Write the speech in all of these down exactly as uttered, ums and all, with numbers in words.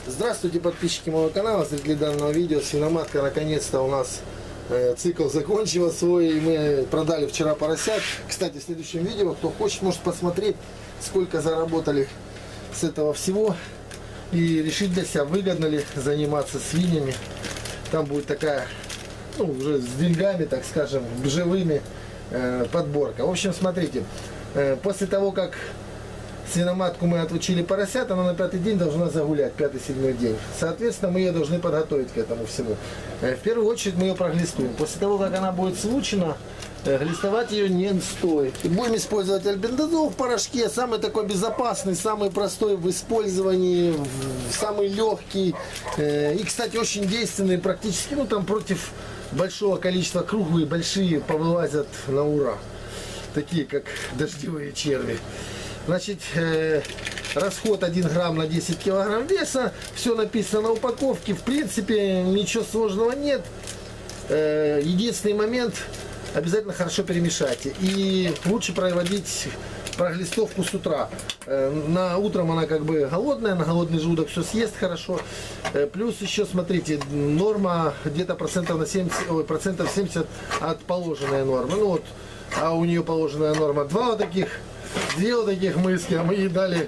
Здравствуйте, подписчики моего канала, зрители данного видео. Свиноматка наконец-то у нас э, цикл закончила свой, и мы продали вчера поросят. Кстати, в следующем видео, кто хочет, может посмотреть, сколько заработали с этого всего и решить для себя, выгодно ли заниматься свиньями. Там будет такая, ну, уже с деньгами, так скажем, живыми э, подборка. В общем, смотрите, э, после того, как свиноматку мы отучили поросят, она на пятый день должна загулять, пятый-седьмой день. Соответственно, мы ее должны подготовить к этому всему. В первую очередь мы ее проглистуем. После того, как она будет случена, глистовать ее не стоит. И будем использовать альбендазол в порошке. Самый такой безопасный, самый простой в использовании, самый легкий. И, кстати, очень действенный практически, ну там против большого количества круглые, большие повылазят на ура. Такие, как дождевые черви. Значит, э, расход один грамм на десять килограмм веса. Все написано на упаковке. В принципе, ничего сложного нет. Э, единственный момент, обязательно хорошо перемешайте. И лучше проводить проглистовку с утра. Э, на утром она как бы голодная, на голодный желудок все съест хорошо. Э, плюс еще, смотрите, норма где-то процентов на семьдесят, ой, процентов семьдесят от положенной нормы. Ну вот, а у нее положенная норма два вот таких. Две вот таких мыски, а мы ей дали,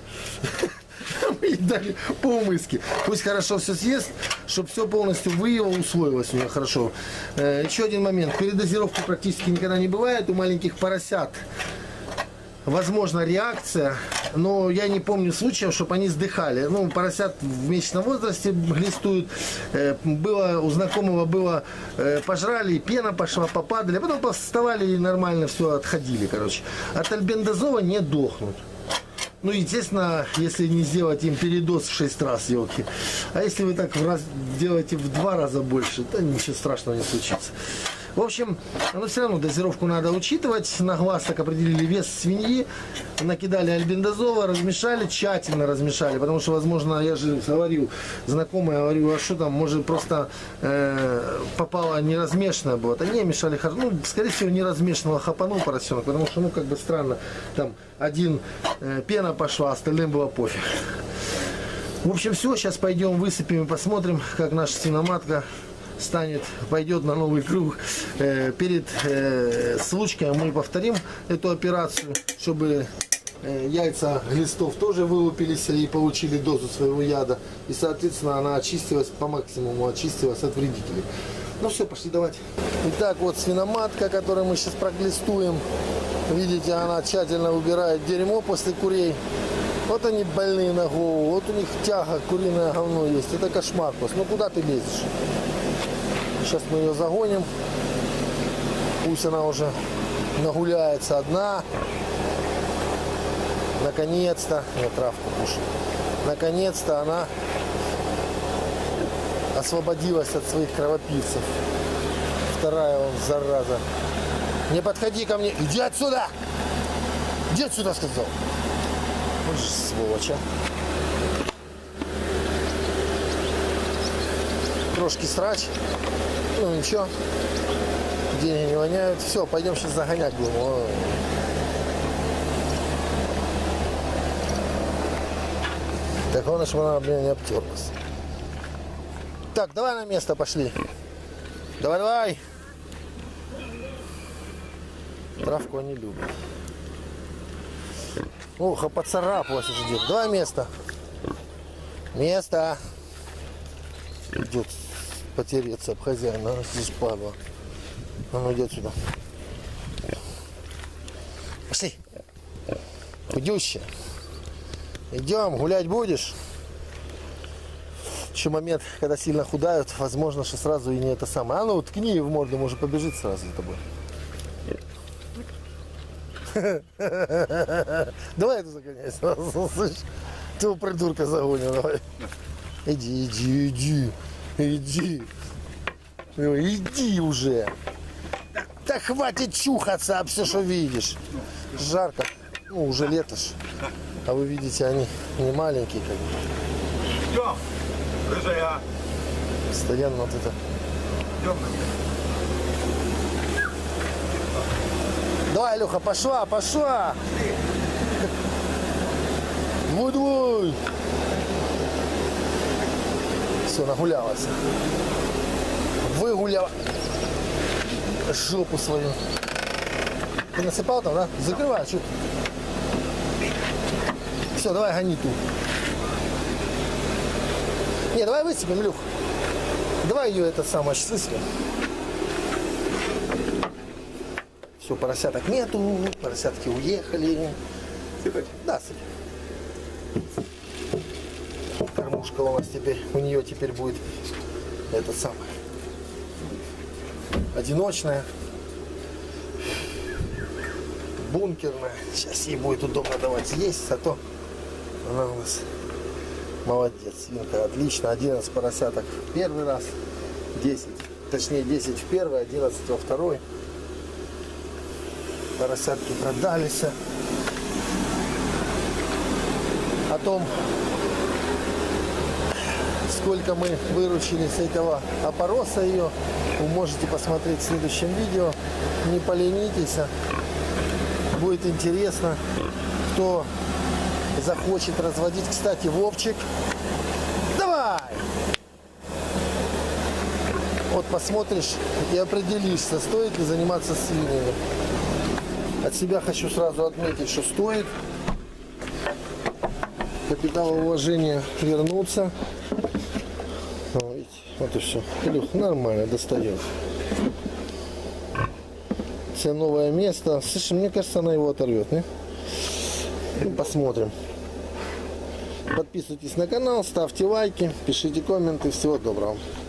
мы ей дали полмыски. Пусть хорошо все съест, чтобы все полностью выело, усвоилось у нее хорошо. Э, еще один момент. Передозировки практически никогда не бывает у маленьких поросят. Возможно, реакция, но я не помню случаев, чтобы они сдыхали. Ну, поросят в месячном возрасте глистуют. Э, было, у знакомого было, э, пожрали, пена пошла, попадали, а потом вставали и нормально все отходили, короче. От альбендазола не дохнут. Ну, естественно, если не сделать им передоз в шесть раз, елки. А если вы так в раз делаете в два раза больше, то ничего страшного не случится. В общем, но все равно дозировку надо учитывать. На глаз так определили вес свиньи, накидали альбендазола, размешали, тщательно размешали, потому что, возможно, я же говорил, знакомая, говорю, а что там, может просто э, попало неразмешанное было. Да не, мешали хорошо, ну, скорее всего, неразмешанного хапанул поросенок, потому что, ну, как бы странно, там один э, пена пошла, остальным было пофиг. В общем, все, сейчас пойдем высыпем и посмотрим, как наша свиноматка станет, пойдет на новый круг. Э, перед э, случкой мы повторим эту операцию, чтобы э, яйца глистов тоже вылупились и получили дозу своего яда. И, соответственно, она очистилась по максимуму, очистилась от вредителей. Ну все, пошли давать. Итак, вот свиноматка, которую мы сейчас проглистуем. Видите, она тщательно убирает дерьмо после курей. Вот они больные на голову, вот у них тяга, куриное говно есть. Это кошмар просто. Ну куда ты лезешь? Сейчас мы ее загоним. Пусть она уже нагуляется одна. Наконец-то. Я травку кушаю. Наконец-то она освободилась от своих кровопивцев. Вторая он, зараза. Не подходи ко мне. Иди отсюда! Иди отсюда, сказал. Вот же сволочь, а. Крошки срач. Ну ничего, деньги не воняют. Все, пойдем сейчас загонять будем. Ой. Так главное, чтобы она, блин, не обтерлась. Так, давай на место пошли. Давай, давай. Травку они любят. Ох, а поцарапалась уже где-то. Давай место. Место. Идет потереться об хозяина, она здесь падла. А ну иди отсюда. Пошли. Худющая. Идем, гулять будешь? Еще момент, когда сильно худают, возможно, что сразу и не это самое. А ну, ткни в морду, может побежит сразу за тобой. Давай эту загоняйся. Слышь, ты его придурка загонил, давай. Иди, иди, иди. Иди. Иди уже. Да хватит чухаться об все, что видишь. Жарко. Ну, уже лето ж. А вы видите, они не маленькие как бы. Идем, рыжая. Постоянно вот это. Идем. Давай, Илюха, пошла, пошла. Давай, давай. Все, нагулялась. Выгуляла жопу свою. Ты насыпал там, да? Закрывай, что? Все, давай гони ту. Не, давай высыпем, Илюх. Давай ее это самое сейчас высыпем. Все, поросяток нету, поросятки уехали. Сыпать? Да, сыпь. Кормушка у нас теперь, у нее теперь будет это самое. Одиночная. Бункерная. Сейчас ей будет удобно давать есть, а то она у нас молодец. Свинка отлично. одиннадцать поросяток в первый раз. десять. Точнее десять в первый, одиннадцать во второй. Поросятки продались. О том, сколько мы выручили с этого опороса ее, вы можете посмотреть в следующем видео. Не поленитесь. Будет интересно, кто захочет разводить. Кстати, Вовчик, давай! Вот посмотришь и определишься, стоит ли заниматься свиньями. От себя хочу сразу отметить, что стоит. Капиталовложение вернуться. Вот и все. Илюх, нормально, достает. Все новое место. Слушай, мне кажется, она его оторвет, не? Ну, посмотрим. Подписывайтесь на канал, ставьте лайки, пишите комменты. Всего доброго.